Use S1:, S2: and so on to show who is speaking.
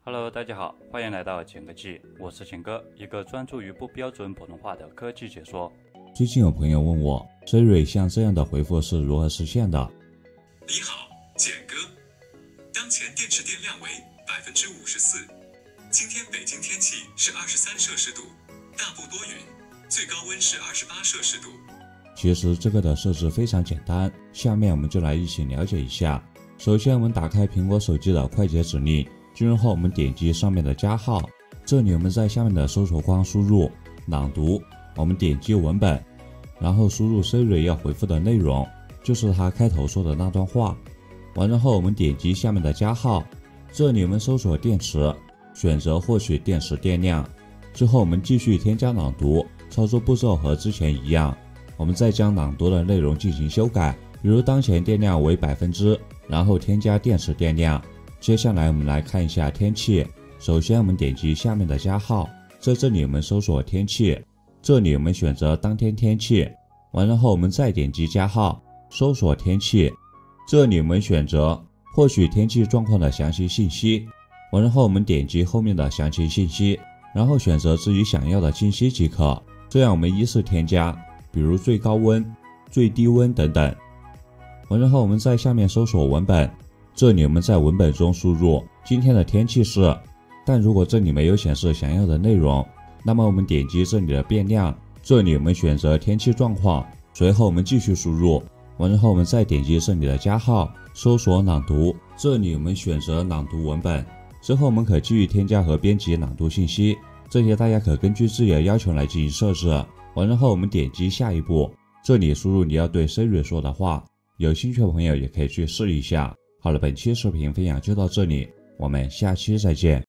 S1: Hello， 大家好，欢迎来到简科技，我是简哥，一个专注于不标准普通话的科技解说。
S2: 最近有朋友问我 Siri 像这样的回复是如何实现的。
S3: 你好，简哥，当前电池电量为54%。今天北京天气是23摄氏度，大部多云，最高温是28摄氏度。
S2: 其实这个的设置非常简单，下面我们就来一起了解一下。首先我们打开苹果手机的快捷指令，进入后我们点击上面的加号，这里我们在下面的搜索框输入朗读，我们点击文本，然后输入 Siri 要回复的内容，就是他开头说的那段话。完了后我们点击下面的加号，这里我们搜索电池，选择获取电池电量，之后我们继续添加朗读，操作步骤和之前一样，我们再将朗读的内容进行修改，比如当前电量为%，然后添加电池电量。接下来我们来看一下天气，首先我们点击下面的加号，在这里我们搜索天气，这里我们选择当天天气，完了后我们再点击加号，搜索天气，这里我们选择获取天气状况的详细信息，完了后我们点击后面的详细信息，然后选择自己想要的信息即可，这样我们依次添加，比如最高温、最低温等等。完了后我们在下面搜索文本，这里我们在文本中输入今天的天气是，但如果这里没有显示想要的内容，那么我们点击这里的变量，这里我们选择天气状况，随后我们继续输入，完了后我们再点击这里的加号，搜索朗读，这里我们选择朗读文本，之后我们可继续添加和编辑朗读信息，这些大家可根据自己的要求来进行设置。完了后我们点击下一步，这里输入你要对 Siri 说的话，有兴趣的朋友也可以去试一下。好了，本期视频分享就到这里，我们下期再见。